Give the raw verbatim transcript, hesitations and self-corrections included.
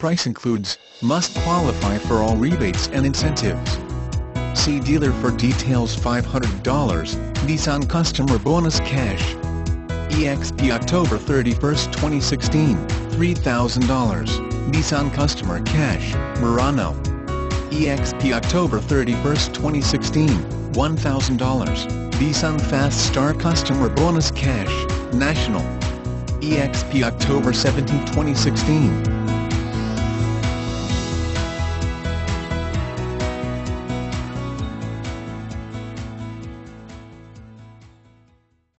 price includes, must qualify for all rebates and incentives. See dealer for details. Five hundred dollars, Nissan Customer Bonus Cash. E X P October thirty-first twenty sixteen, three thousand dollars, Nissan Customer Cash, Murano. E X P October thirty-first twenty sixteen, one thousand dollars, Nissan Fast Star Customer Bonus Cash, National. E X P October seventeenth twenty sixteen,